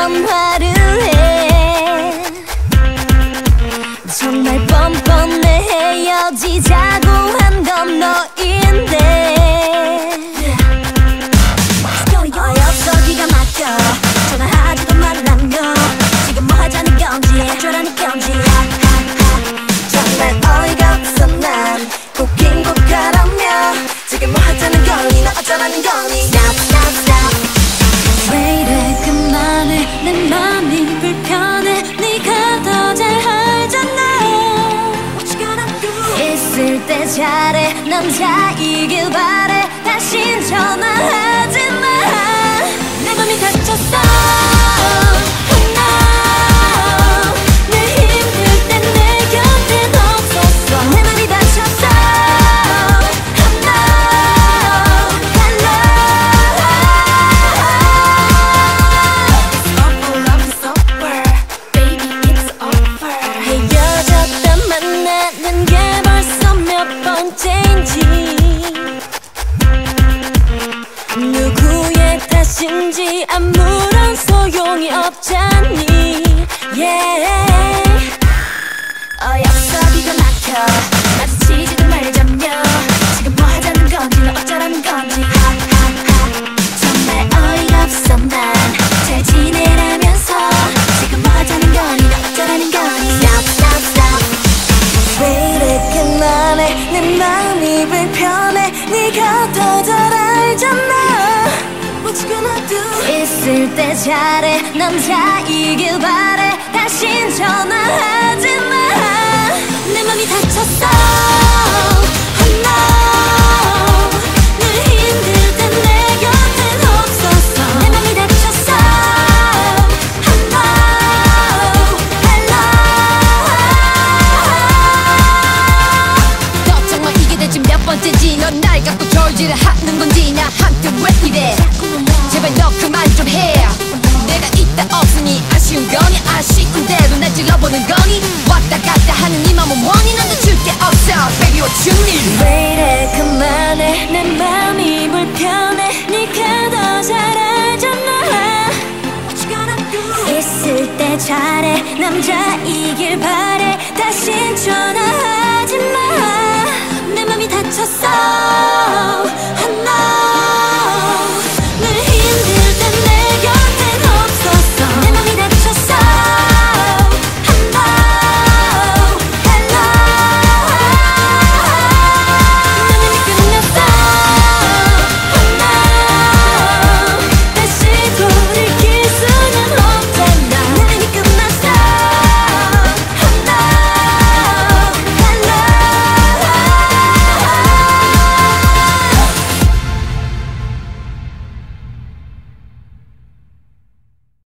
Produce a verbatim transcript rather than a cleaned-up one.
전화를 해. 정말 뻔뻔해. 헤어지자고 한 건 너인데 어이없어 기가 막혀. 전화하지도 말라며. 지금 뭐 하자는 건지 어쩌라는 건지. 정말 어이가 없어. 난 곡긴 곡하라며. 지금 뭐 하자는 거니. 너 어쩌라는 거니. Stop stop stop. 왜 이래 그만해. 내 맘이 불편해. 네가 더 잘 알잖아. What you gonna do. 있을 때 잘해. 남자이길 바래. 다신 전화하지 마. 내 맘이 다쳤어. 누구의 탓인지 아무런 소용이 없잖니. yeah. 어이없어 기가 막혀. 마주치지도 말자며. 지금 뭐 하자는 건지. 너 어쩌라는 건지. 정말 어이가 없어. 난 잘 지내라면서. 지금 뭐 하자는 거니. 너 어쩌라는 거니. Stop stop stop. 왜 이래 그만해. 내 마음이 불편해. 네가 더 잘 알잖아. 있을 때 잘해. 남자이길 바래. 다신 전화하지 마. 내 맘이 다쳤어. Oh no. 늘 힘들 땐 내 곁엔 없었어. 내 맘이 다쳤어. Oh no. Hello. 걱정마. 이게 대체 몇 번째지. 넌 날 갖고 졸지를 하는 건지. 나한테 왜 이래. 제발 너 그만 좀 해. 내가 있다 없으니 아쉬운 거니. 아쉬운 대로 날 찔러보는 거니. 왔다 갔다 하는 이 맘은 뭐니. 난 너 줄 게 없어. Baby what you need. 왜 이래 그만해. 내 맘이 불편해. 네가 더 잘 알잖아. What you gonna do. 있을 때 잘해. 남자이길 바래. 다시